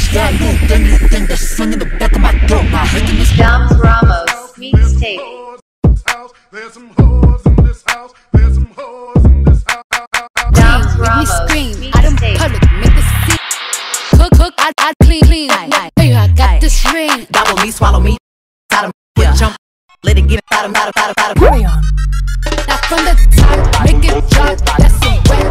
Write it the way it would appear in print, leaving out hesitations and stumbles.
that little thing that's swinging the back of my throat. My head in this Domz Ramos, Mixtape. There's some hoes in this house. There's some hoes in this house. Domz Ramos, Mixtape. I don't public, make the scene. Cook, I clean. Hey, I got this ring. Gobble me, swallow me. Jump, let it get out of. Hurry on. Now from the top, make it drop. That's some wet